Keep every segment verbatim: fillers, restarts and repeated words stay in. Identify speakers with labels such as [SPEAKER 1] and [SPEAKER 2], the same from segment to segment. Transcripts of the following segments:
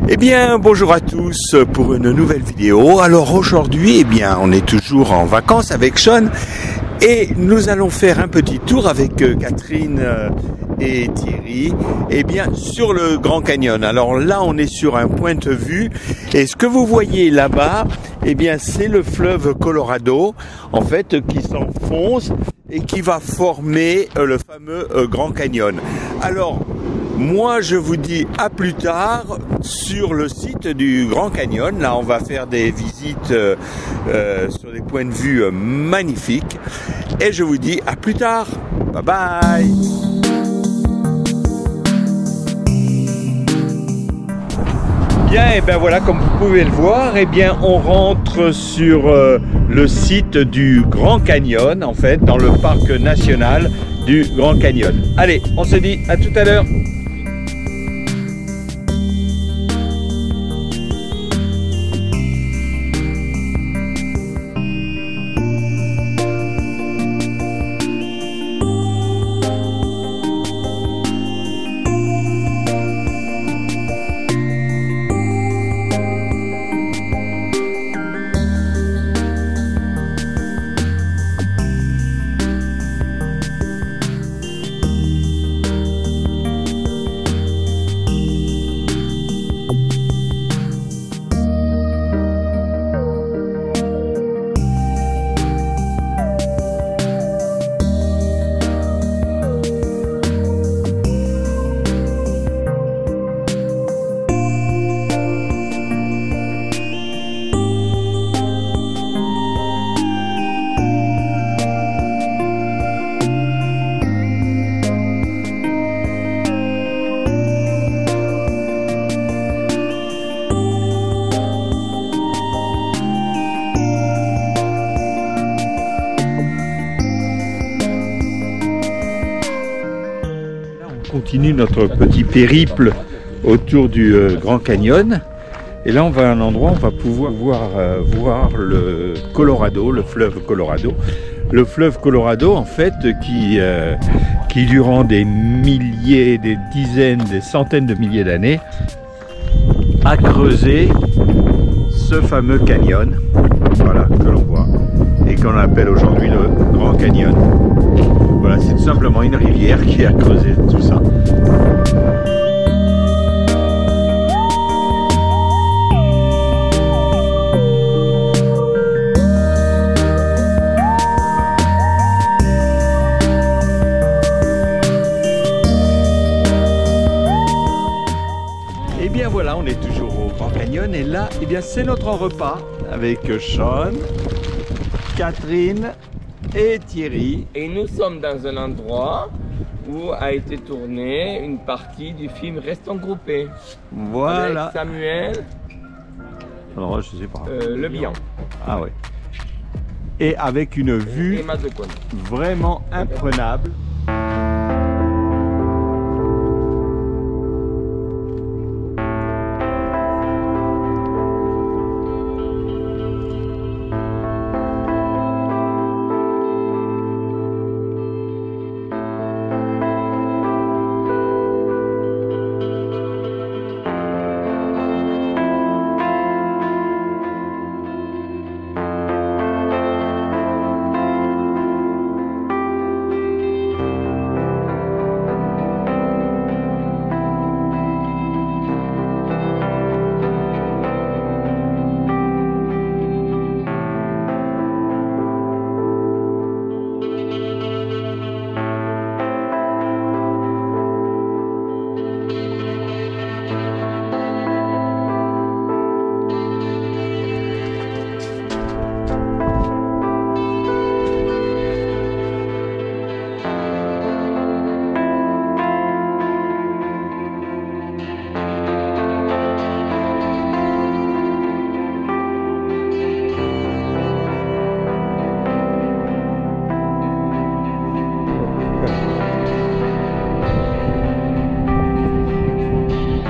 [SPEAKER 1] Eh bien, bonjour à tous pour une nouvelle vidéo. Alors aujourd'hui, eh bien, on est toujours en vacances avec Sean et nous allons faire un petit tour avec Catherine et Thierry, eh bien, sur le Grand Canyon. Alors là, on est sur un point de vue et ce que vous voyez là-bas, eh bien, c'est le fleuve Colorado, en fait, qui s'enfonce et qui va former le fameux Grand Canyon. Alors, moi, je vous dis à plus tard sur le site du Grand Canyon. Là, on va faire des visites euh, euh, sur des points de vue euh, magnifiques. Et je vous dis à plus tard. Bye bye. Bien, et ben voilà, comme vous pouvez le voir, et bien on rentre sur euh, le site du Grand Canyon, en fait, dans le parc national du Grand Canyon. Allez, on se dit à tout à l'heure. On continue notre petit périple autour du euh, Grand Canyon et là on va à un endroit où on va pouvoir voir, euh, voir le Colorado, le fleuve Colorado. Le fleuve Colorado en fait qui, euh, qui durant des milliers, des dizaines, des centaines de milliers d'années a creusé ce fameux canyon, voilà, que l'on voit et qu'on appelle aujourd'hui le Grand Canyon. Voilà, c'est tout simplement une rivière qui a creusé tout ça. Et bien voilà, on est toujours au Grand Canyon et là, eh bien c'est notre repas avec Sean, Catherine et Thierry.
[SPEAKER 2] Et nous sommes dans un endroit où a été tournée une partie du film Restons groupés.
[SPEAKER 1] Voilà.
[SPEAKER 2] Avec Samuel.
[SPEAKER 1] Alors je sais pas.
[SPEAKER 2] Euh, Le Bihan.
[SPEAKER 1] Ah ouais. Et avec une vue
[SPEAKER 2] et
[SPEAKER 1] vraiment imprenable.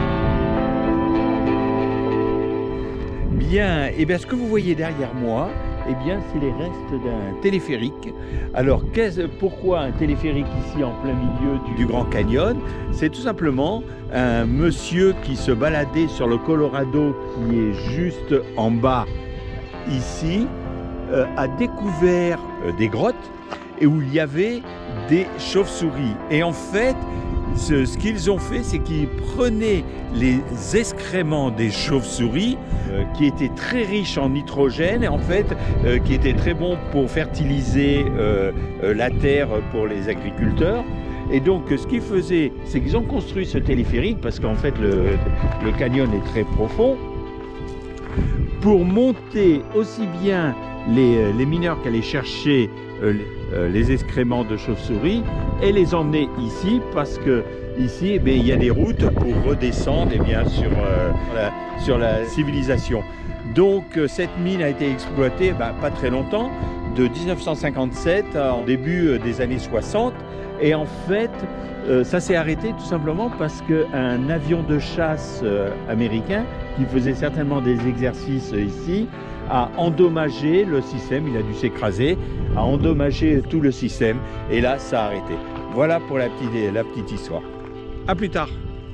[SPEAKER 1] Bien, et bien ce que vous voyez derrière moi, eh bien, c'est les restes d'un téléphérique. Alors, pourquoi un téléphérique ici en plein milieu du, du Grand Canyon? C'est tout simplement un monsieur qui se baladait sur le Colorado, qui est juste en bas ici, euh, a découvert euh, des grottes et où il y avait des chauves-souris. Et en fait, ce, ce qu'ils ont fait, c'est qu'ils prenaient les excréments des chauves-souris, euh, qui étaient très riches en nitrogène, et en fait, euh, qui étaient très bons pour fertiliser euh, euh, la terre pour les agriculteurs. Et donc, ce qu'ils faisaient, c'est qu'ils ont construit ce téléphérique, parce qu'en fait, le, le canyon est très profond, pour monter aussi bien les, les mineurs qu'allaient chercher euh, les, les excréments de chauves-souris et les emmener ici, parce que ici, eh bien, il y a des routes pour redescendre eh bien, sur, euh, la, sur la civilisation. Donc, euh, cette mine a été exploitée ben, pas très longtemps, de mille neuf cent cinquante-sept en début des années soixante. Et en fait, euh, ça s'est arrêté tout simplement parce qu'un avion de chasse euh, américain, qui faisait certainement des exercices euh, ici, a endommagé le système, il a dû s'écraser, a endommagé tout le système, et là, ça a arrêté. Voilà pour la petite, la petite histoire. À plus tard.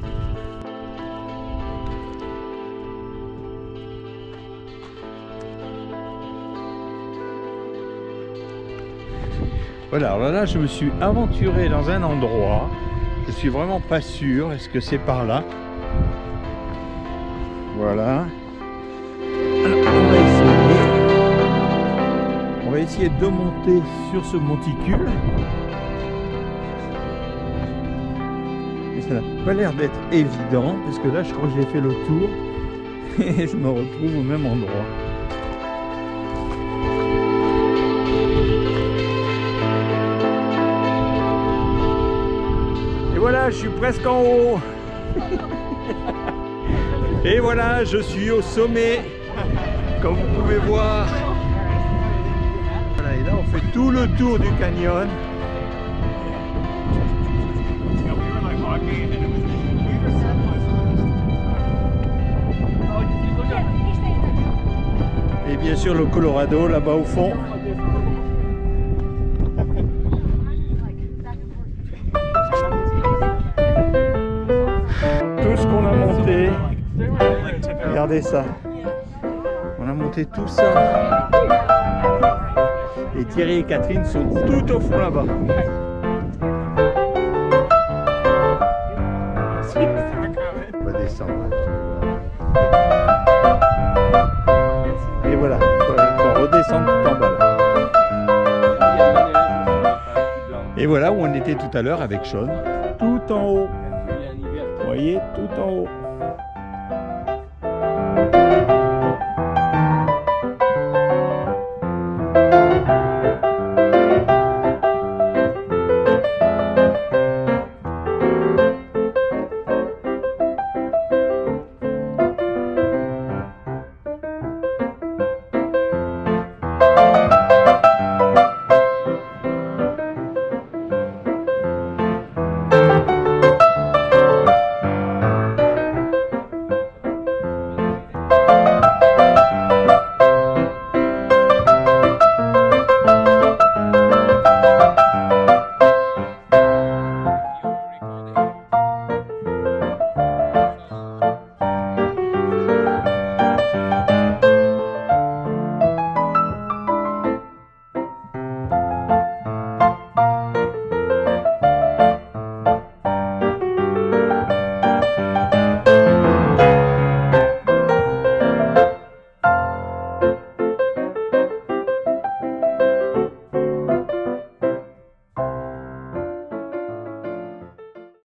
[SPEAKER 1] Voilà, alors là, je me suis aventuré dans un endroit, je suis vraiment pas sûr, est-ce que c'est par là? Voilà. Alors, on va essayer, on va essayer de monter sur ce monticule. Et ça n'a pas l'air d'être évident, parce que là, je crois que j'ai fait le tour, et je me retrouve au même endroit. Voilà, je suis presque en haut. Et voilà, je suis au sommet, comme vous pouvez voir. Voilà, et là, on fait tout le tour du canyon. Et bien sûr, le Colorado, là-bas au fond. Regardez ça, on a monté tout ça, et Thierry et Catherine sont tout au fond là-bas. On va descendre. Et voilà, on redescend tout en bas là. Et voilà où on était tout à l'heure avec Sean, tout en haut. Vous voyez, tout en haut.